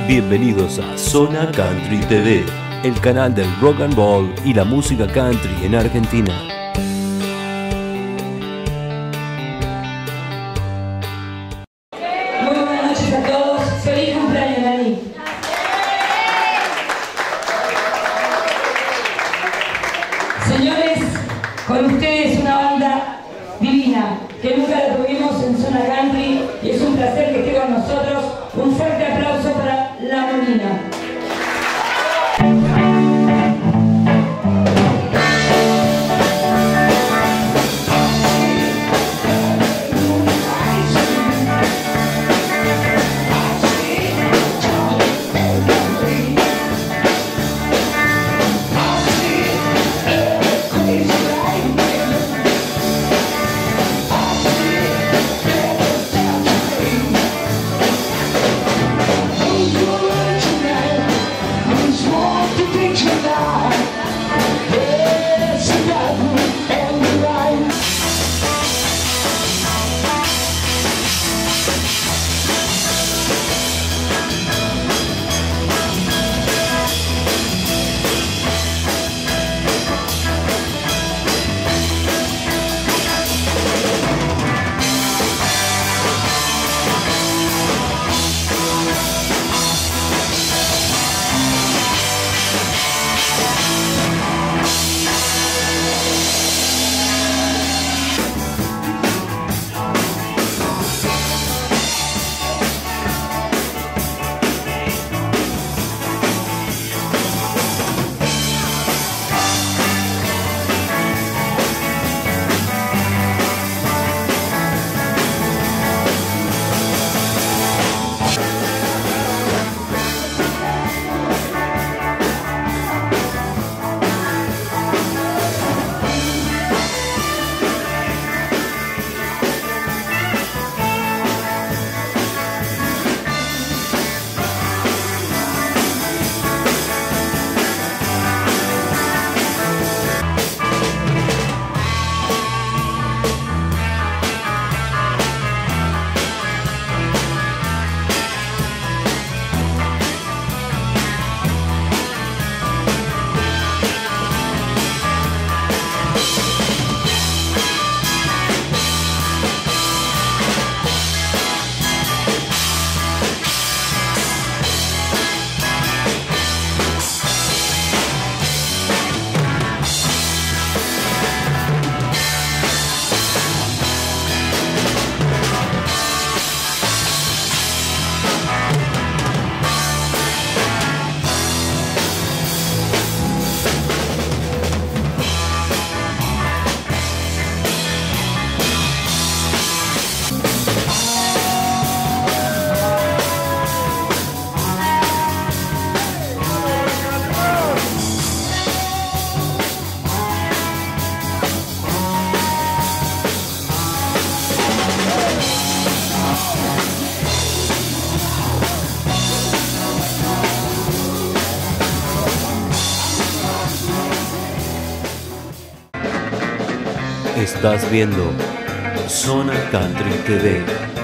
Bienvenidos a Zona Country TV, el canal del rock and roll y la música country en Argentina. Muy buenas noches a todos. Feliz cumpleaños, Dani. Señores, con ustedes una banda divina que nunca la tuvimos en Zona Country y es un placer que esté con nosotros. Un fuerte aplauso para La Molina. Estás viendo Zona Country TV.